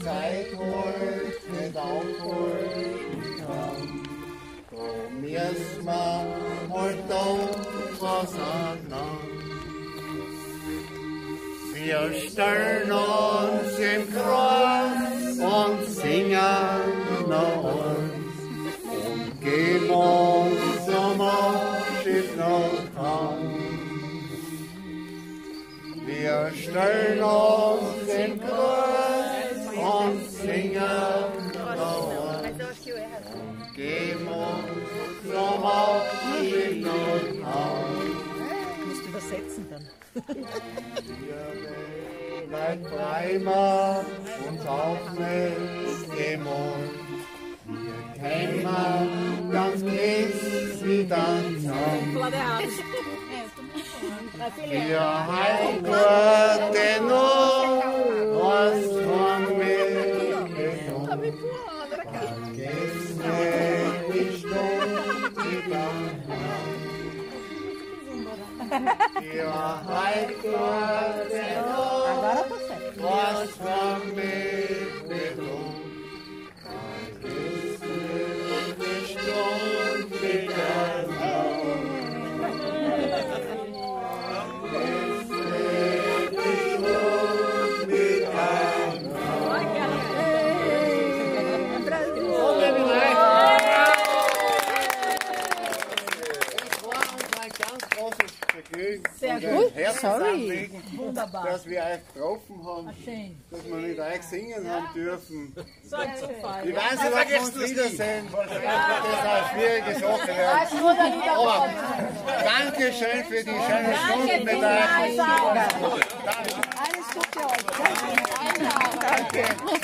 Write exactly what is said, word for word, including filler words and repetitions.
Zeit holt, nicht aufholen kann. Da müssen wir halt doch was anlangen. Wir stellen uns im Kreis und singen nach uns und geben uns zum Abschied noch an. Wir stellen uns im Kreis und singen nach uns und geben uns zum Abschied noch an. Übersetzen dann. Wir werden dreimal uns aufnehmen im Mund. Wir kämen ganz gewiss wieder zusammen. Wir halten gute Not, was von mir genommen. Vergiss nicht die Stunde, die dann wir halten gute Not, was von mir genommen. Vergiss nicht die Stunde, die dann Sehr gut, sorry. Wunderbar. Dass wir euch getroffen haben, Schön. dass wir mit euch singen haben dürfen. So ein Zufall. Ich weiß nicht, ob wir uns wiedersehen, weil das eine schwierige Sache wird. Aber danke schön für die schöne Stunde mit euch. Alles Gute euch. Danke.